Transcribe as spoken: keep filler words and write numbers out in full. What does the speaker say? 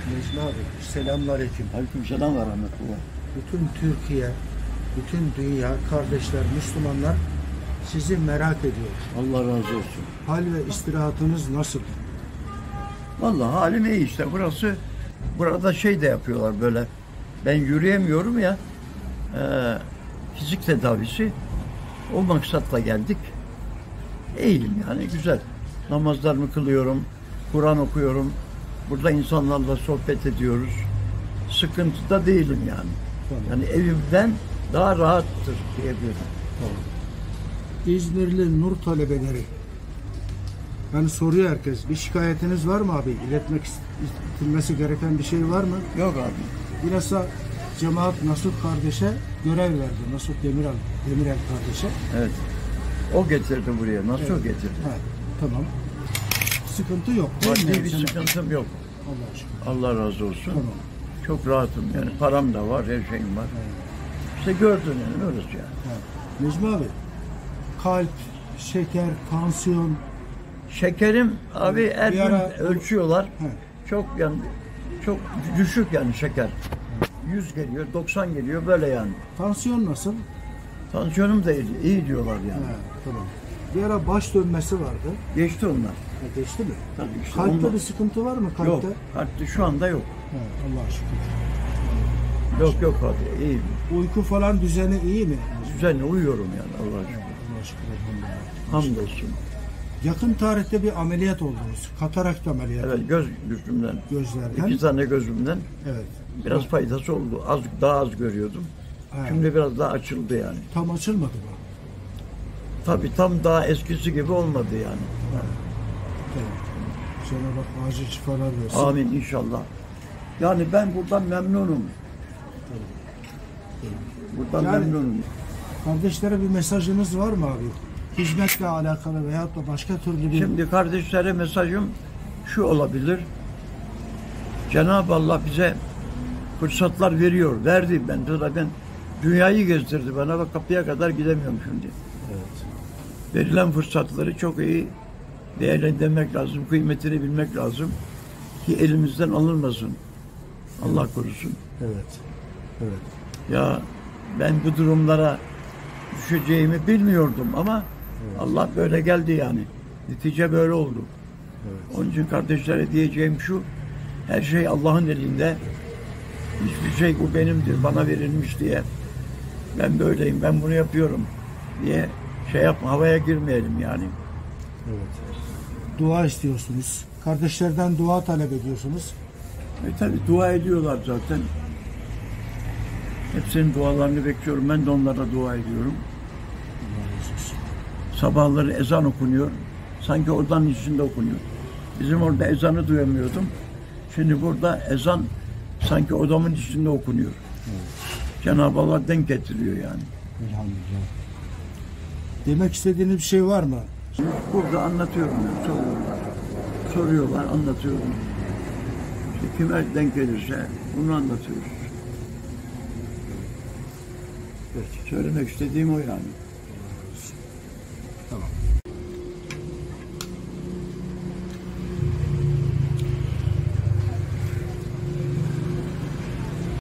Necmi abi, selamünaleyküm. Aleykümselam ve rahmetullah. Bütün Türkiye, bütün dünya, kardeşler, Müslümanlar sizi merak ediyor. Allah razı olsun. Hal ve istirahatınız nasıl? Vallahi halim iyi işte. Burası, burada şey de yapıyorlar böyle. Ben yürüyemiyorum ya. E, fizik tedavisi. O maksatla geldik. İyiyim yani, güzel. Namazlarımı kılıyorum. Kur'an okuyorum. Burada insanlarla sohbet ediyoruz. Sıkıntıda değilim yani. Tamam. Yani evimden daha rahattır diyebilirim. Tamam. İzmirli Nur talebeleri. Yani soruyor herkes. Bir şikayetiniz var mı abi? İletmek istilmesi gereken bir şey var mı? Yok abi. Bilhassa Cemaat Nasuh kardeşe görev verdi. Nasuh Demirel, Demirel kardeşe. Evet. O getirdi buraya. Nasıl Evet. o getirdi? Ha, tamam. Sıkıntı yok değil mi? Maddi bir Cemaat- sıkıntım yok. Allah aşkına. Allah razı olsun. Tamam. Çok rahatım yani. Param da var, her şeyim var. Evet. İşte gördün yani, öyle yani. Ha. Necmi abi, kalp, şeker, tansiyon. Şekerim abi her Bir gün ara- ölçüyorlar. He. Çok yani çok düşük yani şeker. yüz geliyor, doksan geliyor böyle yani. Tansiyon nasıl? Tansiyonum da iyi, iyi diyorlar yani. Ha, tamam. Bir ara baş dönmesi vardı. Geçti onlar. Ha, geçti mi? Tabii işte Kalpte onlar- bir sıkıntı var mı kalpte? Yok, kalpte şu anda yok. Ha, Allah'a şükür. Yok yok abi, iyi. Uyku falan düzeni iyi mi? Düzenli uyuyorum yani Allah'a şükür. Allah'a şükür. elhamdülillah. Hamdolsun. Yakın tarihte bir ameliyat oldunuz. Katarakt ameliyatı. Evet, göz gözümden. Gözlerden. İki tane gözümden Evet. biraz faydası oldu. Az, daha az görüyordum. Ha, Şimdi biraz daha açıldı yani. tam açılmadı mı? Tabii tam daha eskisi gibi olmadı yani. Ha. Tamam. Cenab-ı Hak acil şifalar versin. Amin inşallah. Yani ben buradan memnunum. Buradan Yani- memnunum. Kardeşlere bir mesajınız var mı abi? Hizmetle alakalı veyahut da başka türlü bir... Şimdi kardeşlere mesajım şu olabilir. Cenab-ı Allah bize fırsatlar veriyor. Verdi. Ben de zaten dünyayı gezdirdi bana. Bak kapıya kadar gidemiyorum şimdi. Evet. Verilen fırsatları çok iyi değerlendirmek lazım. Kıymetini bilmek lazım. Ki elimizden alınmasın. Allah korusun. Evet. Evet. Ya ben bu durumlara düşeceğimi bilmiyordum ama Evet. Allah böyle geldi yani. Netice böyle oldu. Evet. Onun için kardeşlere diyeceğim şu, her şey Allah'ın elinde. Hiçbir şey bu benimdir, bana verilmiş diye. Ben böyleyim, ben bunu yapıyorum diye şey yapma, havaya girmeyelim yani. Evet. Dua istiyorsunuz. Kardeşlerden dua talep ediyorsunuz. E tabi dua ediyorlar zaten. Hepsinin dualarını bekliyorum. Ben de onlara dua ediyorum. Allah razı olsun. Sabahları ezan okunuyor. Sanki odanın içinde okunuyor. Bizim orada ezanı duyamıyordum. Şimdi burada ezan sanki odamın içinde okunuyor. Evet. Cenab-ı Allah denk getiriyor yani. Elhamdülillah. Demek istediğiniz bir şey var mı? Burada anlatıyorum ben, soruyorlar. Soruyorlar, anlatıyorum. İşte kime denk gelirse bunu anlatıyoruz. Peki. Söylemek istediğim o yani.